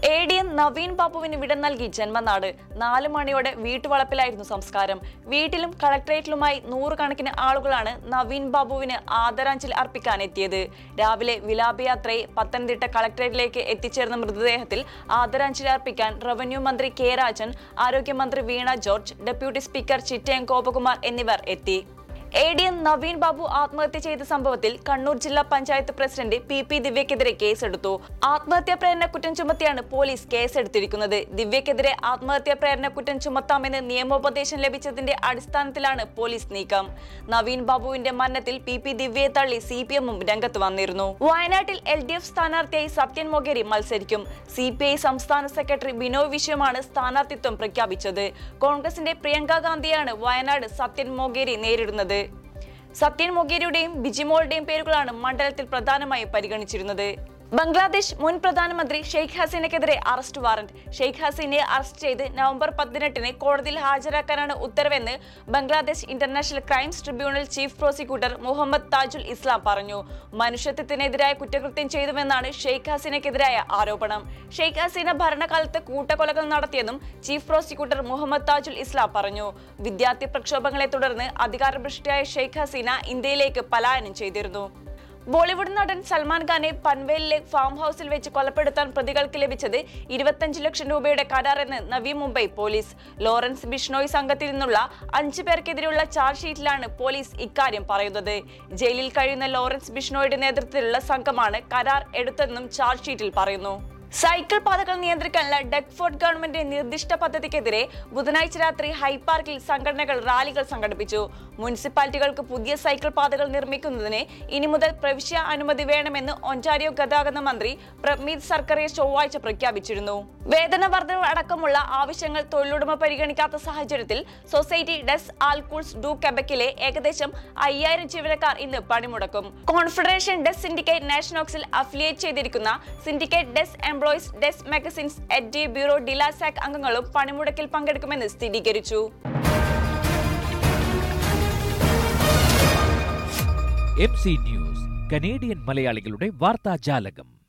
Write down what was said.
ADM നവീൻബാബുവിന് വിട നൽകി ജന്മനാട് 4 മണിയോടെ വീട്ടുവളപ്പിലായിരുന്നു സംസ്കാരം. വീട്ടിലും കളക്ടറേറ്റിലുമായി നൂറുകണക്കിന് ആളുകളാണ് നവീൻബാബുവിന് ആദരാഞ്ജലി അർപ്പിക്കാനെത്തിയത്. രാവിലെ വിലാപയാത്രയെ പത്തനംതിട്ട കളക്ടറേറ്റിലേക്ക് എത്തിച്ചേർന്ന മൃതദേഹത്തിൽ ആദരാഞ്ജലി അർപ്പിക്കാൻ റവന്യൂ മന്ത്രി കെ രാജൻ, ആരോഗ്യമന്ത്രി വീണ ജോർജ്, ഡെപ്യൂട്ടി സ്പീക്കർ ചിറ്റയം ഗോപകുമാർ എന്നിവർ എത്തി. ADM നവീൻബാബു ആത്മഹത്യ ചെയ്ത സംഭവത്തിൽ കണ്ണൂർ ജില്ലാ പഞ്ചായത്ത് പ്രസിഡന്റ് PP ദിവ്യക്കെതിരെ കേസെടുത്തു. ആത്മഹത്യാ പ്രേരണ കുറ്റം ചുമത്തിയാണ് പോലീസ് കേസെടുത്തിരിക്കുന്നത്. ദിവ്യക്കെതിരെ ആത്മഹത്യാ പ്രേരണ കുറ്റം ചുമത്താമെന്ന് നിയമോപദേശം ലഭിച്ചതിന്റെ അടിസ്ഥാനത്തിലാണ് പോലീസ് നീക്കം. നവീൻബാബുവിന്റെ മരണത്തിൽ PP ദിവ്യയെ തള്ളി CPM-ഉം രംഗത്ത് വന്നിരുന്നു. വയനാട്ടിൽ LDF സ്ഥാനാർത്ഥിയായി സത്യൻ മൊകേരി മത്സരിക്കും. CPI സംസ്ഥാന സെക്രട്ടറി ബിനോയ് സ്ഥാനാർത്ഥിത്വം പ്രഖ്യാപിച്ചത്. കോൺഗ്രസിന്റെ പ്രിയങ്ക ഗാന്ധിയാണ് വയനാട് സത്യൻ മൊകേരി നേരിടുന്നത്. സത്യൻ മൊകേരിയുടെയും ബിജിമോളുടെയും പേരുകളാണ് മണ്ഡലത്തിൽ പ്രധാനമായും പരിഗണിച്ചിരുന്നത്. ബംഗ്ലാദേശ് മുൻ പ്രധാനമന്ത്രി ഷെഖ്ഹസീനയ്ക്കെതിരെ അറസ്റ്റ് വാറന്റ്. ഷെഖ്ഹസീനയെ അറസ്റ്റ് ചെയ്ത് നവംബർ 18-ന് കോടതിയിൽ ഹാജരാക്കാനാണ് ഉത്തരവെന്ന് Bangladesh international crimes tribunal chief prosecutor Muhammad Tajul Islam പറഞ്ഞു. മനുഷ്യത്വത്തിനെതിരായ കുറ്റകൃത്യം ചെയ്തുവെന്നാണ് ഷെഖ്ഹസീനയ്ക്കെതിരായ ആരോപണം. ഷെഖ്ഹസീന ഭരണകാലത്ത് കൂട്ടക്കൊലകൾ നടത്തിയെന്നും ചീഫ് പ്രോസിക്യൂട്ടർ മുഹമ്മദ് താജുൽ ഇസ്ലാം പറഞ്ഞു. വിദ്യാർത്ഥി പ്രക്ഷോഭങ്ങളെ തുടർന്ന് അധികാരഭ്രഷ്ടയായ ഷെഖ്ഹസീന ഇന്ത്യയിലേക്ക് പലായനം ചെയ്തിരുന്നു. ബോളിവുഡ് നടൻ സൽമാൻ ഖാനെ പൻവേലിലെ ഫാം ഹൌസിൽ വെച്ച് കൊലപ്പെടുത്താൻ പ്രതികൾക്ക് ലഭിച്ചത് 25 ലക്ഷം രൂപയുടെ കരാറെന്ന് നവി മുംബൈ പോലീസ്. ലോറൻസ് ബിഷ്ണോയ് സംഘത്തിൽ നിന്നുള്ള 5 പേർക്കെതിരെയുള്ള ചാർജ് ഷീറ്റിലാണ് പോലീസ് ഇക്കാര്യം പറയുന്നത്. ജയിലിൽ കഴിയുന്ന ലോറൻസ് ബിഷ്ണോയുടെ നേതൃത്വത്തിലുള്ള സംഘമാണ് കരാർ എടുത്തതെന്നും ചാർജ് ഷീറ്റിൽ പറയുന്നു. സൈക്കിൾ പാതകൾ നിയന്ത്രിക്കാനുള്ള ഡെഗ്ഫോർഡ് ഗവൺമെന്റ് നിർദ്ദിഷ്ട പദ്ധതിക്കെതിരെ ബുധനാഴ്ച രാത്രി ഹൈപാർക്കിൽ സംഘടനകൾ റാലികൾ സംഘടിപ്പിച്ചു. മുനിസിപ്പാലിറ്റികൾക്ക് പുതിയ സൈക്കിൾ പാതകൾ നിർമ്മിക്കുന്നതിന് ഇനി മുതൽ പ്രവിശ്യ അനുമതി വേണമെന്ന് ഒന്റാരിയോ ഗതാഗത മന്ത്രി പ്രമീത് സർക്കറെ ചൊവ്വാഴ്ച പ്രഖ്യാപിച്ചിരുന്നു. വേതന വർധനവ് അടക്കമുള്ള ആവശ്യങ്ങൾ തൊഴിലുടമ പരിഗണിക്കാത്ത സാഹചര്യത്തിൽ സൊസൈറ്റി ഡെസ് ആൽകൂൾസ് ഡു കെബക്കിലെ ഏകദേശം 5000 ജീവനക്കാർ ഇന്ന് പണിമുടക്കും. കോൺഫെഡറേഷൻ ഡെസ് സിൻഡിക്കേറ്റ് നാഷണോക്സിൽ അഫിലിയേറ്റ് ചെയ്തിരിക്കുന്ന സിൻഡിക്കേറ്റ് ഡെസ് എംപ്ലോയീസ് ഡെസ് മെഗസിൻസ് എഡ് ബ്യൂറോ ഡിലാസാക് അംഗങ്ങളും പണിമുടക്കിൽ പങ്കെടുക്കുമെന്ന് സ്ഥിരീകരിച്ചു. MC ന്യൂസ്, കനേഡിയൻ മലയാളികളുടെ വാർത്താജാലകം.